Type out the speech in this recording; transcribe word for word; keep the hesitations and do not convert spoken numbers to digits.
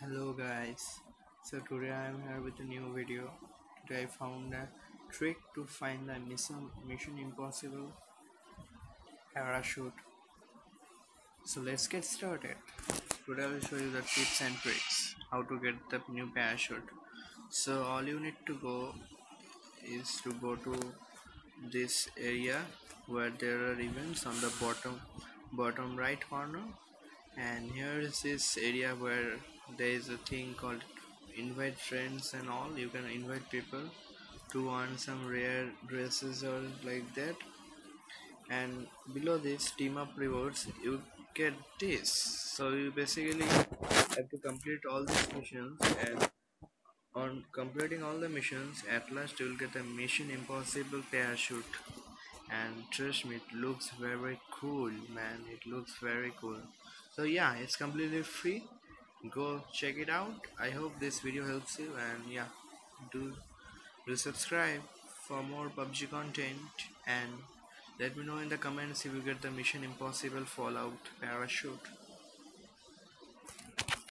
Hello guys, so today I am here with a new video. Today I found a trick to find the mission, mission impossible parachute. So let's get started. Today I will show you the tips and tricks how to get the new parachute. So all you need to go is to go to this area where there are events on the bottom bottom right corner, and here is this area where there is a thing called invite friends and all. You can invite people to earn some rare dresses or like that, and below this team up rewards you get this. So you basically have to complete all these missions, and on completing all the missions at last you will get a mission impossible parachute. And trust me, it looks very cool, man. It looks very cool. So yeah, it's completely free. Go check it out. I hope this video helps you, and yeah, do do subscribe for more P U B G content, and let me know in the comments if you get the Mission Impossible Fallout parachute.